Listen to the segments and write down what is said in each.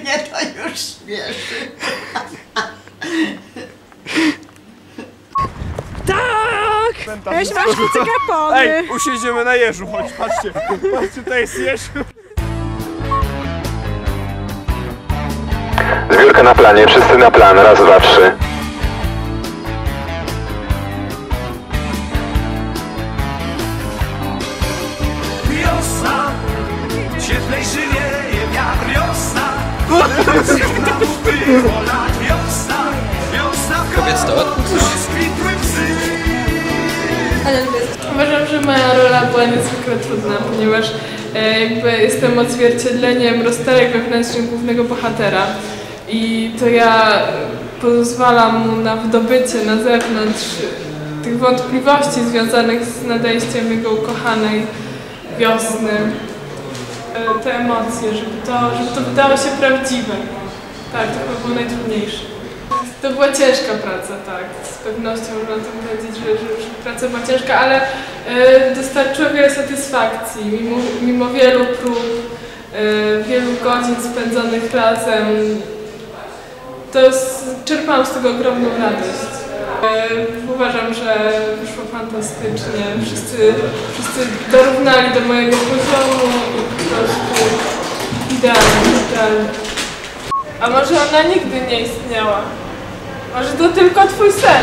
mnie to już śmieszy. Tak! Weź masz kucyka pony. Ej, usiądziemy na jeżu, chodź, patrzcie. Patrzcie, to jest jeż. Zbiórka na planie, wszyscy na plan, raz, dwa, trzy. Wiosna, cieplejszy wieje wiatr, wiosna. Wiosna, wiosna w koło, rozkwitły psy. Uważam, że moja rola była niezwykle trudna, ponieważ jakby jestem odzwierciedleniem rozterek wewnętrznych głównego bohatera i to ja pozwalam mu na wydobycie na zewnątrz tych wątpliwości związanych z nadejściem jego ukochanej wiosny, te emocje, żeby to wydało się prawdziwe. Tak, to chyba było najtrudniejsze. To była ciężka praca, tak. Z pewnością można o tym powiedzieć, że praca była ciężka, ale dostarczyła wiele satysfakcji. Mimo wielu prób, wielu godzin spędzonych razem, czerpałam z tego ogromną radość. Uważam, że wyszło fantastycznie. Wszyscy dorównali do mojego poziomu i po prostu idealnie. A może ona nigdy nie istniała? Może to tylko twój sen?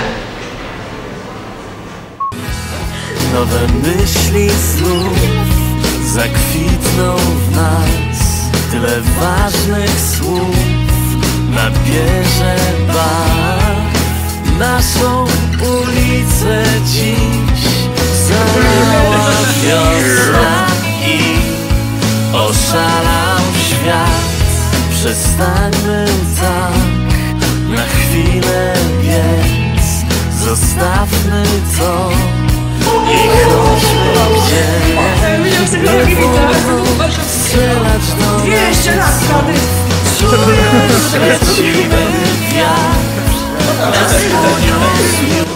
Nowe myśli znów zakwitną w nas. Tyle ważnych słów nabierze barw. Naszą ulicę dziś zalała wiosna i oszalał świat. Przestańmy tak na chwilę biec, zostawmy to i chodźmy gdzieś. Nie wolno strzelać do 200 lat wtedy. Czuję przeciwny wiatr nas poniósł.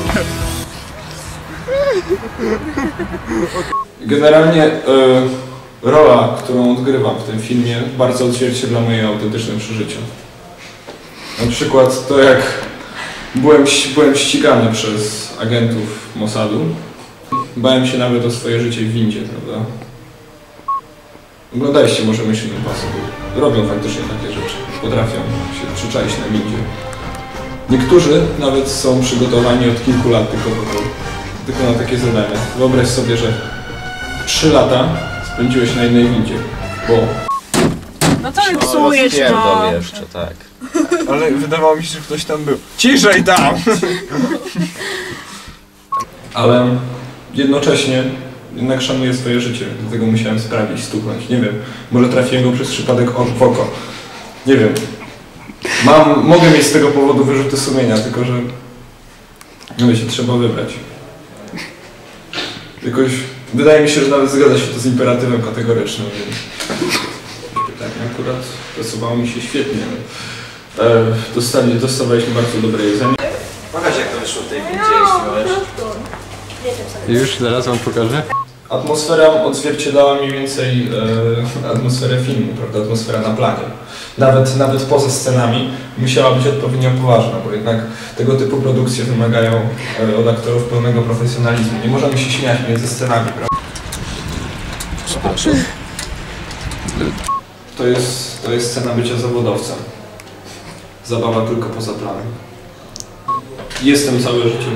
Generalnie rola, którą odgrywam w tym filmie, bardzo odzwierciedla moje autentyczne przeżycia. Na przykład to, jak byłem ścigany przez agentów Mossadu. Bałem się nawet o swoje życie w windzie, prawda? Oglądaliście może Mission Impossible. Robią faktycznie takie rzeczy. Potrafią się przyczaić na windzie. Niektórzy nawet są przygotowani od kilku lat tylko na takie zadania. Wyobraź sobie, że 3 lata spędziłeś na jednej windzie, bo... No to psujesz to. jeszcze, tak. Ale wydawało mi się, że ktoś tam był. Ciszej tam! Ale jednocześnie jednak szanuję swoje życie, dlatego musiałem sprawdzić, stuknąć. Nie wiem, może trafiłem go przez przypadek w oko. Nie wiem. Mogę mieć z tego powodu wyrzuty sumienia, tylko że... No wiecie, trzeba wybrać. Jakoś... Wydaje mi się, że nawet zgadza się to z imperatywem kategorycznym, więc... Pytanie akurat pracowało mi się świetnie. Dostawaliśmy bardzo dobre jedzenie. Pokaż, jak to wyszło w tej windzie, jeśli możesz. Już zaraz wam pokażę. Atmosfera odzwierciedlała mniej więcej atmosferę filmu, prawda? Atmosfera na planie. Nawet poza scenami musiała być odpowiednio poważna, bo jednak tego typu produkcje wymagają od aktorów pełnego profesjonalizmu. Nie możemy się śmiać między scenami, prawda? Przepraszam. To jest scena bycia zawodowcem. Zabawa tylko poza planem. Jestem całe życie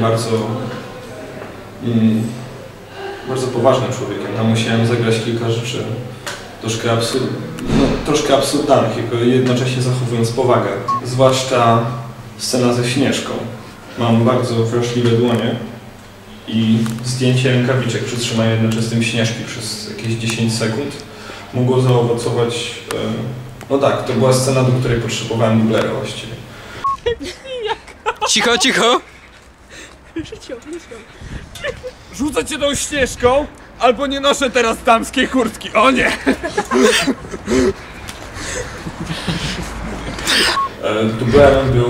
bardzo poważnym człowiekiem. Tam musiałem zagrać kilka rzeczy troszkę absurdalnych, jednocześnie zachowując powagę. Zwłaszcza scena ze Śnieżką. Mam bardzo wrażliwe dłonie i zdjęcie rękawiczek przy trzymaniu jednoczesnym Śnieżki przez jakieś 10 sekund mogło zaowocować... No tak, to była scena, do której potrzebowałem dublera właściwie. Cicho, cicho! Rzucę cię tą Śnieżką, albo nie noszę teraz damskiej kurtki. O nie! Dublerem był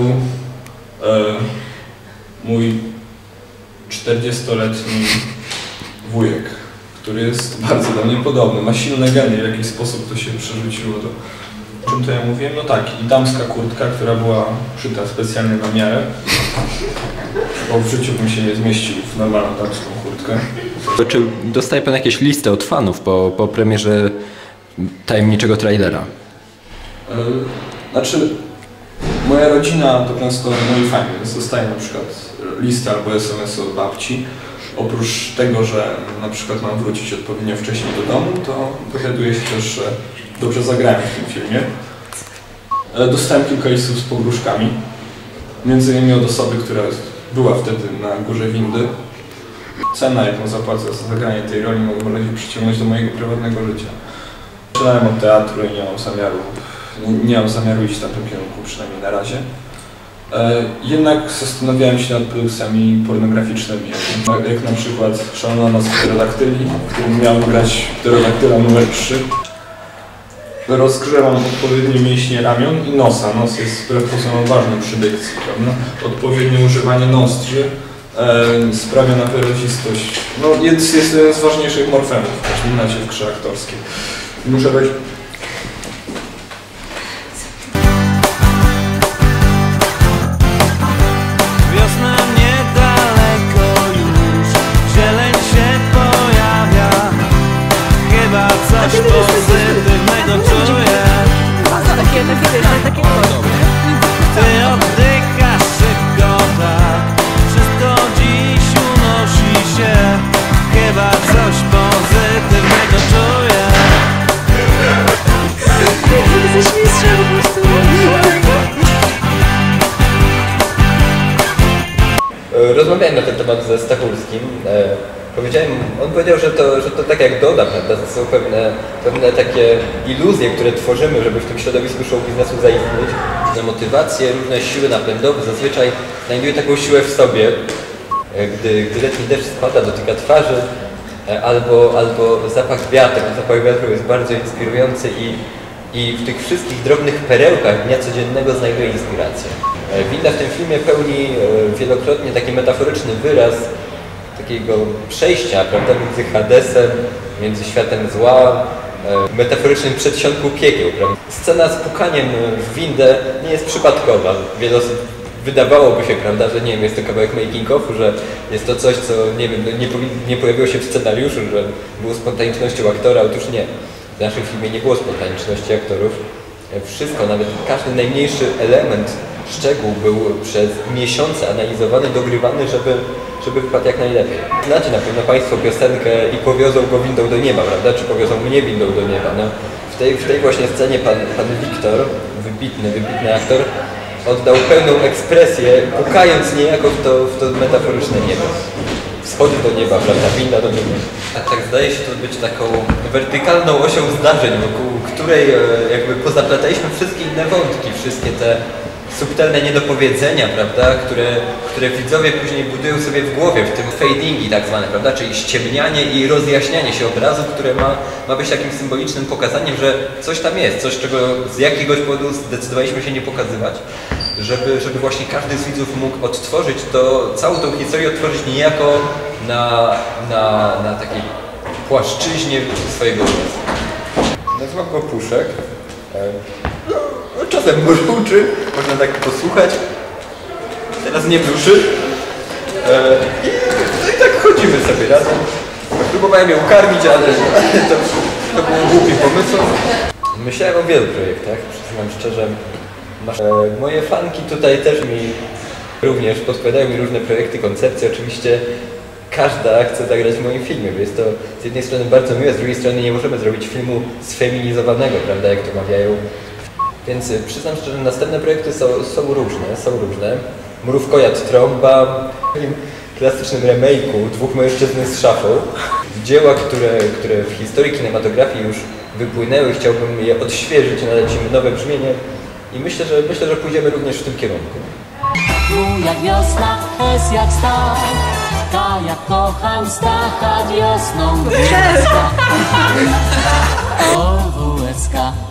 mój 40-letni wujek, który jest bardzo do mnie podobny. Ma silne geny, w jaki sposób to się przerzuciło do czym to ja mówiłem? No tak, i damska kurtka, która była szyta specjalnie na miarę. Bo w życiu bym się nie zmieścił w normalną damską kurtkę. Czy dostaje pan jakieś listy od fanów po premierze tajemniczego trailera? Znaczy, moja rodzina to często, no i fajnie, dostaje na przykład listy albo SMS od babci. Oprócz tego, że na przykład mam wrócić odpowiednio wcześniej do domu, to dowiaduję się też, że dobrze zagrałem w tym filmie. Dostałem kilka listów z pogróżkami, między innymi od osoby, która była wtedy na górze windy. Cena, jaką zapłacę za zagranie tej roli, może się przyciągnąć do mojego prywatnego życia. Zaczynałem od teatru i nie mam zamiaru iść w tamtym kierunku, przynajmniej na razie. Jednak zastanawiałem się nad produkcjami pornograficznymi, jak na przykład Szalona Noc Pterodaktyli, w którym miałem grać pterodaktyla numer 3. Rozgrzewam odpowiednie mięśnie ramion i nosa. Nos jest wbrew pozorom ważny przy dykcji, prawda? Odpowiednie używanie nostrzy sprawia napierdzistość. No, jest jeden z ważniejszych morfemów w każdym razie w grze aktorskiej. Muszę być... Wiosna niedaleko już, zieleń się pojawia. Chyba coś pozytywnego czuję. Ty oddychasz szybko, tak. Wszystko dziś unosi się. Chyba coś pozytywnego czuję. Rozmawiałem na ten temat ze Stachulskim. On powiedział, że to tak jak Doda, prawda? To są pewne takie iluzje, które tworzymy, żeby w tym środowisku show biznesu zaistnieć. Różne motywacje, różne siły napędowe zazwyczaj znajdują taką siłę w sobie, gdy letni deszcz spada, dotyka twarzy, albo zapach wiatru. Zapach wiatru jest bardzo inspirujący i w tych wszystkich drobnych perełkach dnia codziennego znajduje inspirację. Winda w tym filmie pełni wielokrotnie taki metaforyczny wyraz takiego przejścia, prawda, między Hadesem, między światem zła, metaforycznym przedsionku piekieł, prawda. Scena z pukaniem w windę nie jest przypadkowa. Wiele osób wydawałoby się, prawda, że nie wiem, jest to kawałek making-offu, że jest to coś, co nie wiem, nie pojawiło się w scenariuszu, że było spontanicznością aktora. Otóż nie. W naszym filmie nie było spontaniczności aktorów. Wszystko, nawet każdy najmniejszy element, szczegół był przez miesiące analizowany, dogrywany, żeby wpadł jak najlepiej. Znacie na pewno Państwo piosenkę i powiozą go windą do nieba, prawda? Czy powiozą mnie windą do nieba? No, w tej właśnie scenie pan Wiktor, wybitny aktor, oddał pełną ekspresję, pukając niejako w to metaforyczne niebo. Wschody do nieba, prawda? Winda do nieba. A tak zdaje się to być taką wertykalną osią zdarzeń, wokół której jakby pozaplataliśmy wszystkie inne wątki, wszystkie te subtelne niedopowiedzenia, prawda, które widzowie później budują sobie w głowie, w tym fadingi tak zwane, prawda, czyli ściemnianie i rozjaśnianie się obrazu, które ma być takim symbolicznym pokazaniem, że coś tam jest, coś, czego z jakiegoś powodu zdecydowaliśmy się nie pokazywać, żeby właśnie każdy z widzów mógł odtworzyć całą tą historię odtworzyć niejako na takiej płaszczyźnie swojego umysłu. Nazywam go Puszek. Czasem mruczy, można tak posłuchać. Teraz nie mruczy. I tak chodzimy sobie razem. Próbowałem ją karmić, ale to był głupi pomysł. Myślałem o wielu projektach, przyznam szczerze. Moje fanki tutaj też mi również podkładają mi różne projekty, koncepcje. Oczywiście każda chce zagrać w moim filmie, bo jest to z jednej strony bardzo miłe, z drugiej strony nie możemy zrobić filmu sfeminizowanego, prawda, jak to mawiają. Więc przyznam szczerze, że następne projekty są różne. Mrówkojad Trąba, w klasycznym remake'u Dwóch mężczyzn z szafą. Dzieła, które w historii kinematografii już wypłynęły, chciałbym je odświeżyć, nadać im nowe brzmienie i myślę, że pójdziemy również w tym kierunku. W jak wiosna, S jak stal, K jak kocham Stacha wiosną. O WSK.